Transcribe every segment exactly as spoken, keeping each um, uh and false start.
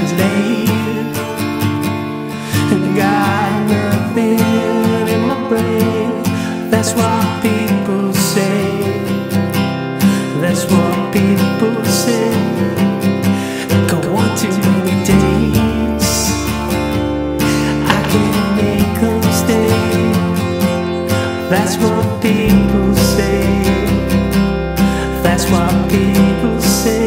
too late. Got nothing in my brain. That's what people say. That's what people say. Go on too many days, I can't make them stay. That's what people say. That's what people say.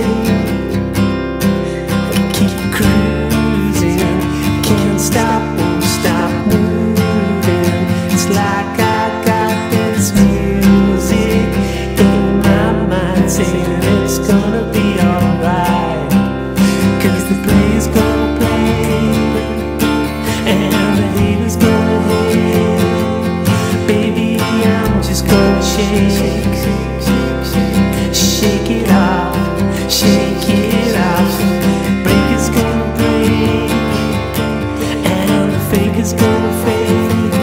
Keep cruising, can't stop, won't stop moving. It's like I got this music in my mind saying it's gonna be alright. Cause the play's gonna play and the haters gonna hate. Baby, I'm just gonna shake, shake it off, shake it off. Break is gonna break and the fake is gonna fade.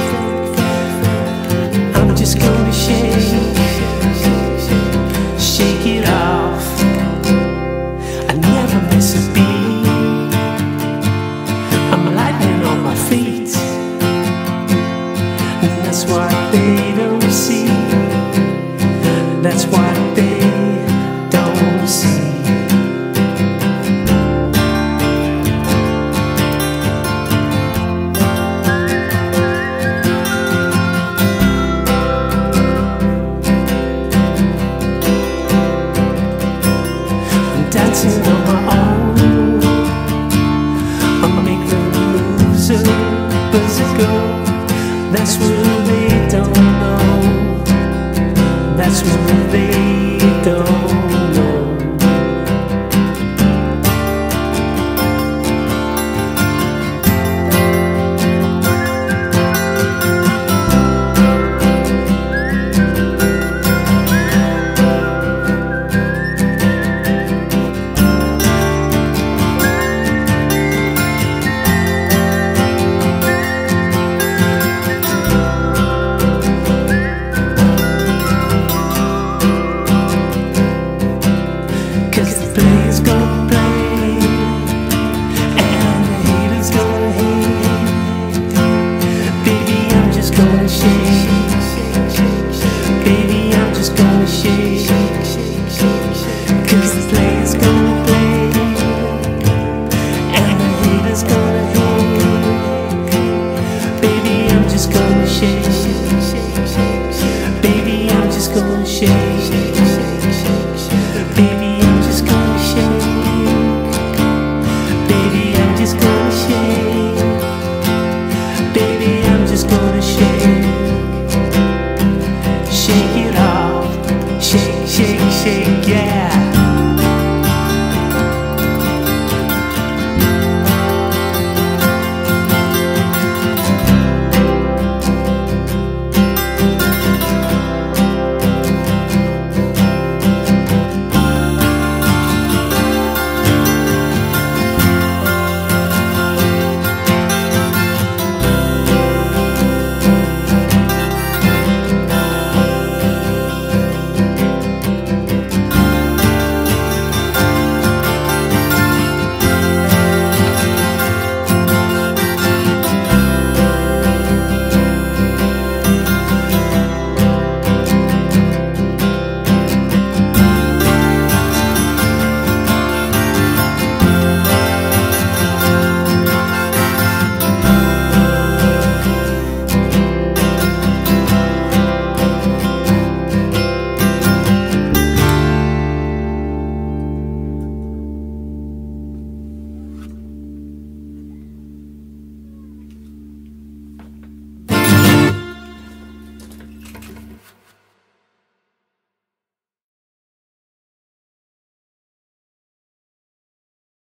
I'm just gonna shake, shake it off. I never miss a beat. I'm lightning on my feet, and that's what they don't see. That's what they don't see. I'm dancing on my own. I make the moves up as I go. That's what they don't know. That's what they don't know. Cause the play's gonna play and the haters gonna hate. Baby, I'm just gonna shake. Baby, I'm just gonna shake. Cause the play's gonna play and the haters gonna hate. Baby, I'm just gonna shake. Baby, I'm just gonna shake. Baby, I'm just gonna shake. Baby, I'm just gonna shake. Baby, I'm just gonna shake. Shake it off. Shake, shake, shake, yeah.